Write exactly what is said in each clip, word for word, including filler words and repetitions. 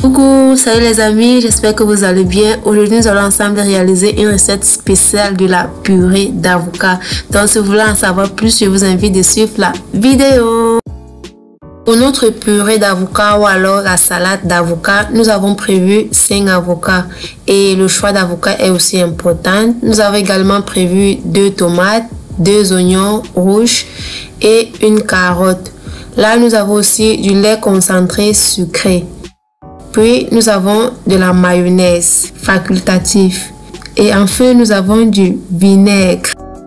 Coucou, salut les amis, j'espère que vous allez bien. Aujourd'hui, nous allons ensemble réaliser une recette spéciale de la purée d'avocat. Donc, si vous voulez en savoir plus, je vous invite de suivre la vidéo. Pour notre purée d'avocat ou alors la salade d'avocat, nous avons prévu cinq avocats et le choix d'avocat est aussi important. Nous avons également prévu deux tomates, deux oignons rouges et une carotte. Là, nous avons aussi du lait concentré sucré. Puis, nous avons de la mayonnaise facultative. Et enfin, nous avons du vinaigre.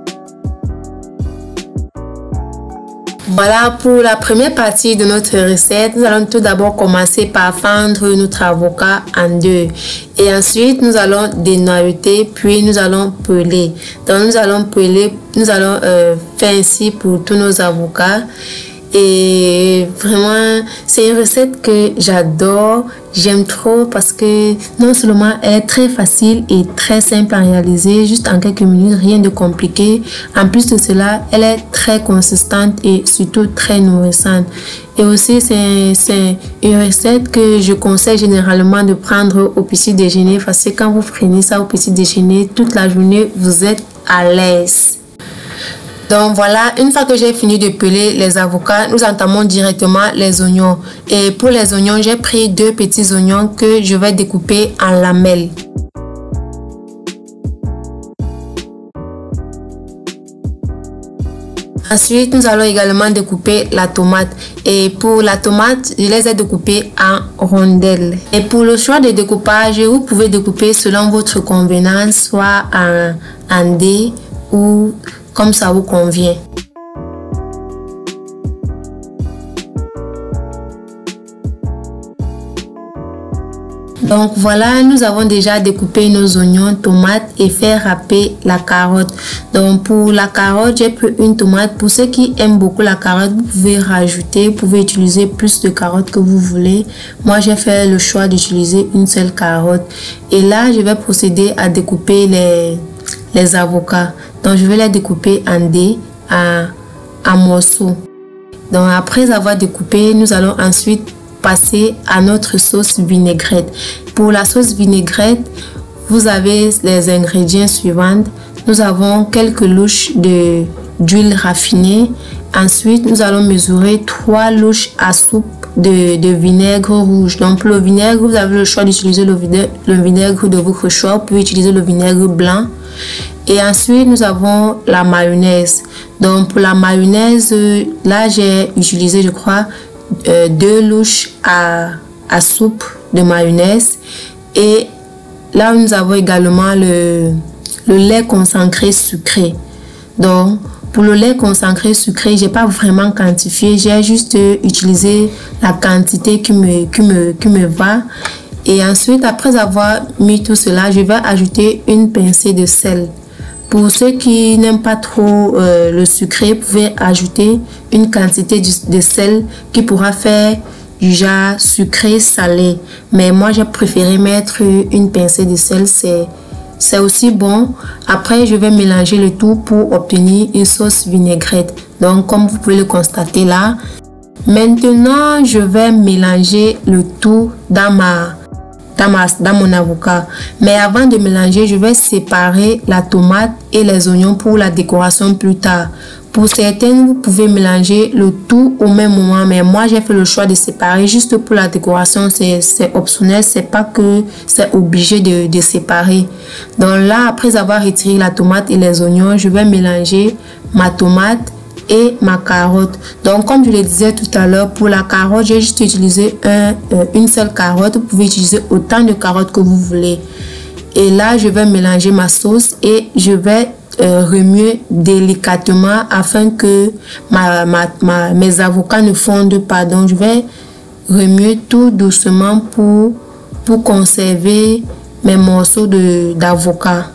Voilà pour la première partie de notre recette. Nous allons tout d'abord commencer par fendre notre avocat en deux. Et ensuite, nous allons dénoyauter, puis nous allons peler. Donc, nous allons peler, nous allons euh, faire ainsi pour tous nos avocats. Et vraiment, c'est une recette que j'adore, j'aime trop parce que non seulement elle est très facile et très simple à réaliser, juste en quelques minutes, rien de compliqué. En plus de cela, elle est très consistante et surtout très nourrissante. Et aussi, c'est une recette que je conseille généralement de prendre au petit déjeuner parce que quand vous prenez ça au petit déjeuner, toute la journée, vous êtes à l'aise. Donc voilà, une fois que j'ai fini de peler les avocats, nous entamons directement les oignons. Et pour les oignons, j'ai pris deux petits oignons que je vais découper en lamelles. Ensuite, nous allons également découper la tomate. Et pour la tomate, je les ai découpées en rondelles. Et pour le choix de découpage, vous pouvez découper selon votre convenance, soit en, en dés ou comme ça vous convient. Donc voilà, nous avons déjà découpé nos oignons, tomates et fait râper la carotte. Donc pour la carotte, j'ai pris une tomate. Pour ceux qui aiment beaucoup la carotte, vous pouvez rajouter, vous pouvez utiliser plus de carottes que vous voulez. Moi, j'ai fait le choix d'utiliser une seule carotte. Et là, je vais procéder à découper les, les avocats. Donc je vais les découper en dés, en, en morceaux. Donc après avoir découpé, nous allons ensuite passer à notre sauce vinaigrette. Pour la sauce vinaigrette, vous avez les ingrédients suivants. Nous avons quelques louches de d'huile raffinée. Ensuite, nous allons mesurer trois louches à soupe de, de vinaigre rouge. Donc pour le vinaigre, vous avez le choix d'utiliser le vinaigre, le vinaigre de votre choix. Vous pouvez utiliser le vinaigre blanc. Et ensuite, nous avons la mayonnaise. Donc, pour la mayonnaise, là, j'ai utilisé, je crois, euh, deux louches à, à soupe de mayonnaise. Et là, nous avons également le, le lait concentré sucré. Donc, pour le lait concentré sucré, j'ai pas vraiment quantifié. J'ai juste utilisé la quantité qui me, qui me, qui me va. Et ensuite, après avoir mis tout cela, je vais ajouter une pincée de sel. Pour ceux qui n'aiment pas trop euh, le sucré, vous pouvez ajouter une quantité de sel qui pourra faire du genre sucré salé. Mais moi, j'ai préféré mettre une pincée de sel, c'est aussi bon. Après, je vais mélanger le tout pour obtenir une sauce vinaigrette. Donc, comme vous pouvez le constater là. Maintenant, je vais mélanger le tout dans ma... Dans, ma, dans mon avocat. Mais avant de mélanger, je vais séparer la tomate et les oignons pour la décoration plus tard. Pour certaines, vous pouvez mélanger le tout au même moment, mais moi j'ai fait le choix de séparer juste pour la décoration. C'est optionnel, c'est pas que c'est obligé de, de séparer. Donc là, après avoir retiré la tomate et les oignons, je vais mélanger ma tomate et ma carotte. Donc comme je le disais tout à l'heure, pour la carotte, j'ai juste utilisé un, euh, une seule carotte. Vous pouvez utiliser autant de carottes que vous voulez. Et là, je vais mélanger ma sauce et je vais euh, remuer délicatement afin que ma, ma, ma, mes avocats ne fondent pas. Donc je vais remuer tout doucement pour, pour conserver mes morceaux d'avocat.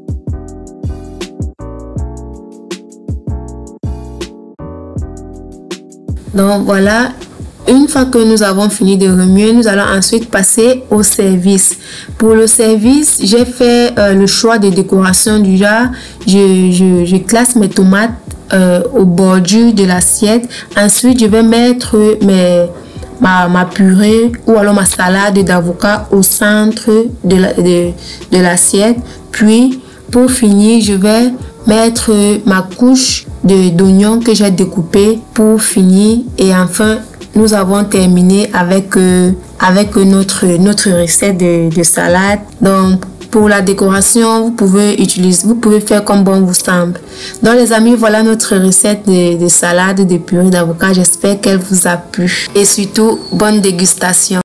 Donc voilà, une fois que nous avons fini de remuer, nous allons ensuite passer au service. Pour le service, j'ai fait euh, le choix de décoration du genre. Je, je, je classe mes tomates euh, au bordure de l'assiette. Ensuite, je vais mettre mes, ma, ma purée ou alors ma salade d'avocat au centre de la, de, de l'assiette. Puis, pour finir, je vais mettre ma couche d'oignon que j'ai découpé pour finir. Et enfin, nous avons terminé avec, euh, avec notre, notre recette de, de salade. Donc, pour la décoration, vous pouvez utiliser, vous pouvez faire comme bon vous semble. Donc les amis, voilà notre recette de, de salade de purée d'avocat. J'espère qu'elle vous a plu. Et surtout, bonne dégustation.